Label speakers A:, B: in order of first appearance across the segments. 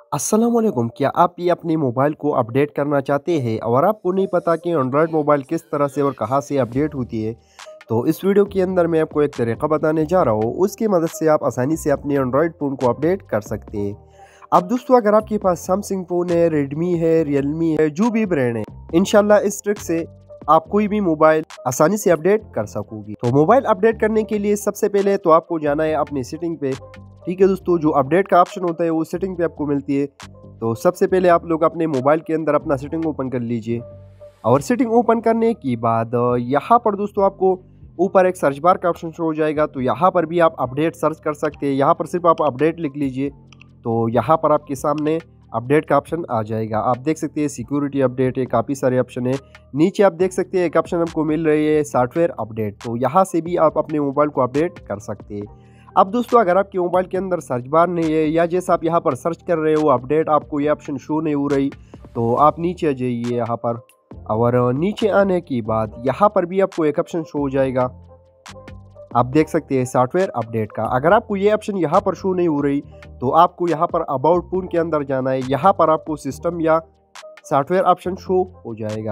A: अस्सलाम वालेकुम। क्या आप भी अपने मोबाइल को अपडेट करना चाहते हैं और आपको नहीं पता कि एंड्रॉयड मोबाइल किस तरह से और कहाँ से अपडेट होती है? तो इस वीडियो के अंदर मैं आपको एक तरीका बताने जा रहा हूँ। उसकी मदद से आप आसानी से अपने एंड्रॉयड फ़ोन को अपडेट कर सकते हैं। अब दोस्तों, अगर आपके पास सैमसंग फ़ोन है, रेडमी है, रियलमी है, जो भी ब्रांड है, इंशाल्लाह इस ट्रिक से आप कोई भी मोबाइल आसानी से अपडेट कर सकोगी। तो मोबाइल अपडेट करने के लिए सबसे पहले तो आपको जाना है अपनी सेटिंग पे। ठीक है दोस्तों, जो अपडेट का ऑप्शन होता है वो सेटिंग पे आपको मिलती है। तो सबसे पहले आप लोग अपने मोबाइल के अंदर अपना सेटिंग ओपन कर लीजिए और सेटिंग ओपन करने के बाद यहाँ पर दोस्तों आपको ऊपर एक सर्च बार का ऑप्शन शो हो जाएगा। तो यहाँ पर भी आप अपडेट सर्च कर सकते हैं। यहाँ पर सिर्फ आप अपडेट लिख लीजिए तो यहाँ पर आपके सामने अपडेट का ऑप्शन आ जाएगा। आप देख सकते हैं सिक्योरिटी अपडेट है, काफ़ी सारे ऑप्शन है। नीचे आप देख सकते हैं एक ऑप्शन हमको मिल रही है सॉफ्टवेयर अपडेट। तो यहाँ से भी आप अपने मोबाइल को अपडेट कर सकते हैं। अब दोस्तों, अगर आपके मोबाइल के अंदर सर्च बार नहीं है या जैसा आप यहाँ पर सर्च कर रहे हो अपडेट आपको ये ऑप्शन शो नहीं हो रही, तो आप नीचे आ जाइए यहाँ पर। और नीचे आने के बाद यहाँ पर भी आपको एक ऑप्शन शो हो जाएगा। आप देख सकते हैं सॉफ्टवेयर अपडेट का। अगर आपको ये ऑप्शन यहाँ पर शो नहीं हो रही तो आपको यहाँ पर अबाउट फोन के अंदर जाना है। यहाँ पर आपको सिस्टम या सॉफ्टवेयर ऑप्शन शो हो जाएगा,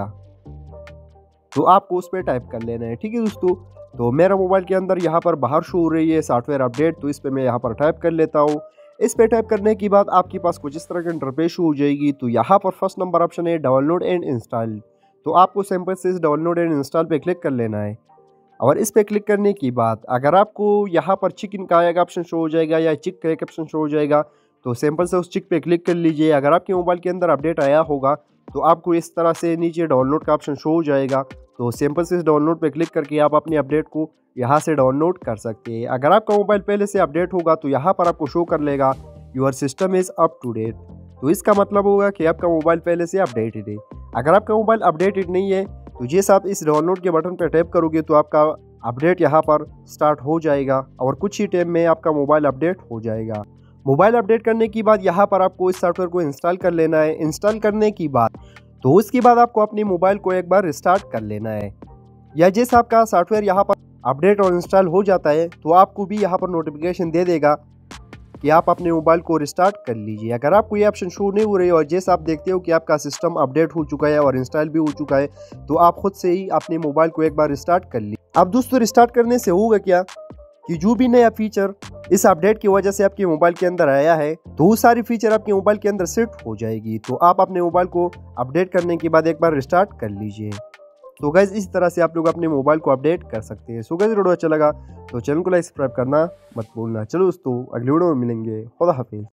A: तो आपको उस पर टाइप कर लेना है। ठीक है दोस्तों, तो मेरा मोबाइल के अंदर यहाँ पर बाहर शो हो रही है सॉफ्टवेयर अपडेट, तो इस पर मैं यहाँ पर टाइप कर लेता हूँ। इस पर टाइप करने के बाद आपके पास कुछ इस तरह की इंटरफेस शो हो जाएगी। तो यहाँ पर फर्स्ट नंबर ऑप्शन है डाउनलोड एंड इंस्टॉल। तो आपको सिंपल से इस डाउनलोड एंड इंस्टॉल पे क्लिक कर लेना है। और इस पर क्लिक करने के बाद अगर आपको यहाँ पर चिकन का एक ऑप्शन शो हो जाएगा या चिक का एक ऑप्शन शो हो जाएगा, तो सिंपल से उस चिक पे क्लिक कर लीजिए। अगर आपके मोबाइल के अंदर अपडेट आया होगा तो आपको इस तरह से नीचे डाउनलोड का ऑप्शन शो हो जाएगा। तो सिंपल से इस डाउनलोड पे क्लिक करके आप अपने अपडेट को यहाँ से डाउनलोड कर सकते हैं। अगर आपका मोबाइल पहले से अपडेट होगा तो यहाँ पर आपको शो कर लेगा your system is up to date. तो इसका मतलब होगा कि आपका मोबाइल पहले से अपडेटेड है। अगर आपका मोबाइल अपडेटेड नहीं है तो जैसे आप इस डाउनलोड के बटन पर टैप करोगे तो आपका अपडेट यहाँ पर स्टार्ट हो जाएगा और कुछ ही टाइम में आपका मोबाइल अपडेट हो जाएगा। मोबाइल अपडेट करने के बाद यहाँ पर आपको इस सॉफ्टवेयर को इंस्टॉल कर लेना है। इंस्टॉल करने के बाद तो उसके बाद आपको अपने मोबाइल को एक बार रिस्टार्ट कर लेना है। या जैसे आपका सॉफ्टवेयर यहाँ पर अपडेट और इंस्टॉल हो जाता है तो आपको भी यहाँ पर नोटिफिकेशन दे देगा कि आप अपने मोबाइल को रिस्टार्ट कर लीजिए। अगर आपको ये ऑप्शन शो नहीं हो रही और जैसे आप देखते हो कि आपका सिस्टम अपडेट हो चुका है और इंस्टॉल भी हो चुका है, तो आप खुद से ही अपने मोबाइल को एक बार रिस्टार्ट कर लीजिए। अब दोस्तों, रिस्टार्ट करने से होगा क्या कि जो भी नया फीचर इस अपडेट की वजह से आपके मोबाइल के अंदर आया है तो वो सारी फीचर आपके मोबाइल के अंदर सेट हो जाएगी। तो आप अपने मोबाइल को अपडेट करने के बाद एक बार रिस्टार्ट कर लीजिए। तो गाइज इस तरह से आप लोग अपने मोबाइल को अपडेट कर सकते हैं। सो गाइज वीडियो अच्छा लगा तो चैनल को लाइक सब्सक्राइब करना मत भूलना। चलो दोस्तों, अगली वीडियो में मिलेंगे। खुदा हाफिज़।